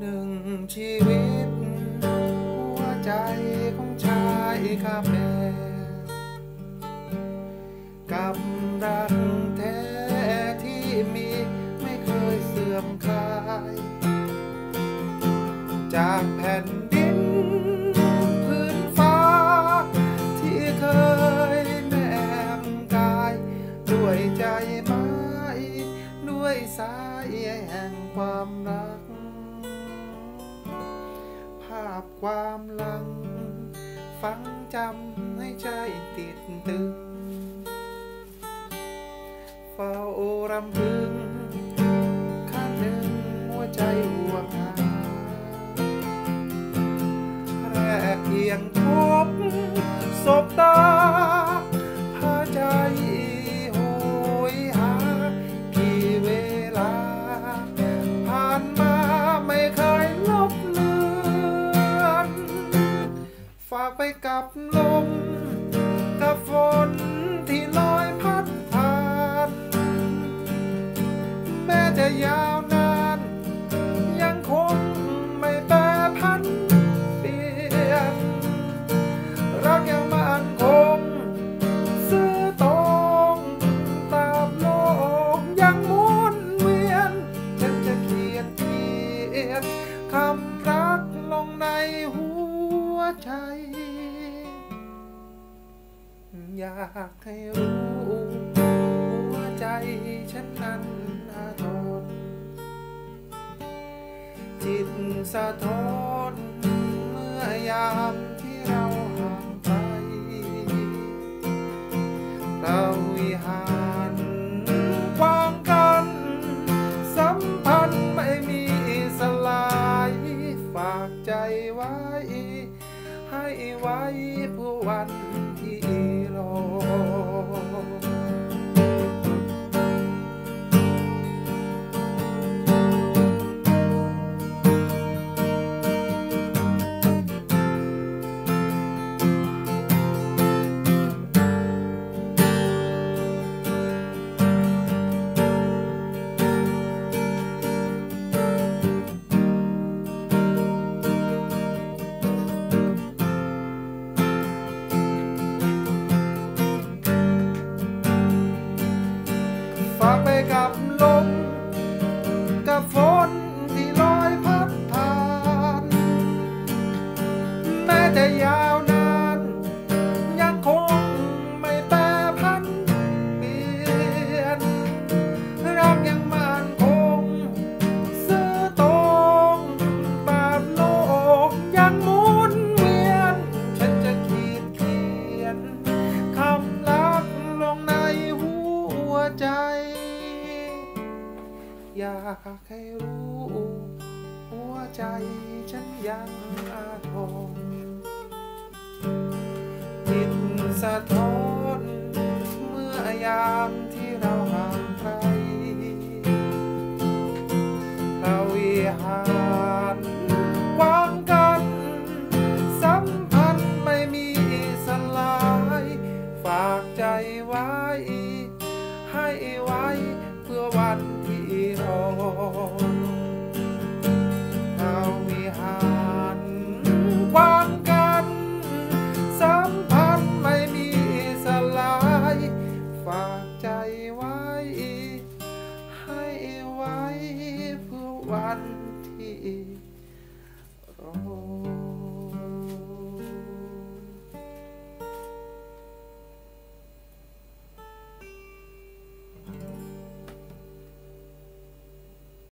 หนึ่งชีวิตหัวใจของชายคาเฟ่กับรักแท้ที่มีไม่เคยเสื่อมคลายจากแผ่นดินพื้นฟ้าที่เคยแนบกายด้วยใจไม้ด้วยสายแห่งความรักภาพความหลังฝังจำให้ใจติดตึงเฝ้ารำพึงข้างหนึ่งหัวใจห่วงหาแรกเพียงพบสบตาพาใจโหยหากี่เวลาผ่านมาไม่เคยลบเลือนฝากไปกับลมกับฝนที่ลอยพัดผ่านแม้จะยาวนานยังคงไม่แปรผันเปลี่ยนรักยังมั่นคงซื่อตรงตามโลกยังหมุนเวียนฉันจะเขียนคำรักลงในหัวใจอยากให้รู้หัวใจฉันนั้นอาทรจิตสะท้อนเมื่อยามที่เราห่างไกลเราห่างกว้างกันสัมพันธ์ไม่มีสลายฝากใจไว้ให้ไว้เพื่อวันที่รอฝากไปกับลมกับฝนที่ลอยพัดผ่านแม้จะยาวนานยังคงไม่แปรผันเปลี่ยนรักยังมั่นคงซื่อตรงตามโลกยังหมุนเวียนฉันจะเขียนคำรักลงในหัวใจอยากให้รู้หัวใจฉันยังอาทรจิตสะท้อนเมื่อยามที่เราห่างไกลเราห่างกว้างกันสัมพันธ์ไม่มีสลายฝากใจไว้ให้ไว้เพื่อวันที่รอ